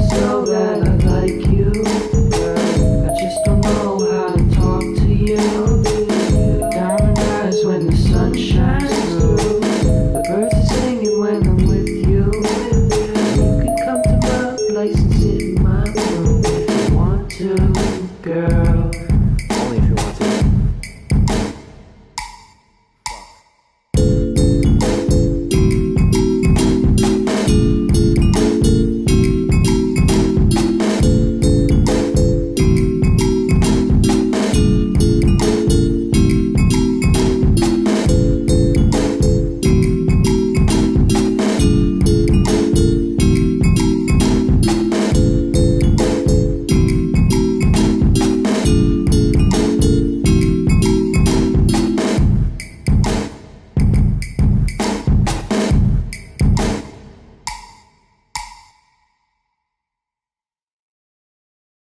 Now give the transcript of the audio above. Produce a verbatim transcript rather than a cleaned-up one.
just know that I like you. I just don't know how to talk to you. Diamond eyes when the sun shines through. The birds are singing when I'm with you. You can come to my place and sit